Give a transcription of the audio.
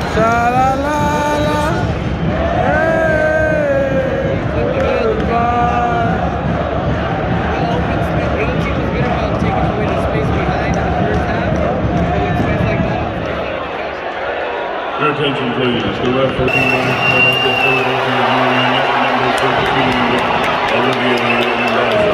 Sha-la-la-la. Hey, goodbye. Your attention, please. The left 14 minutes, number 13, Olivia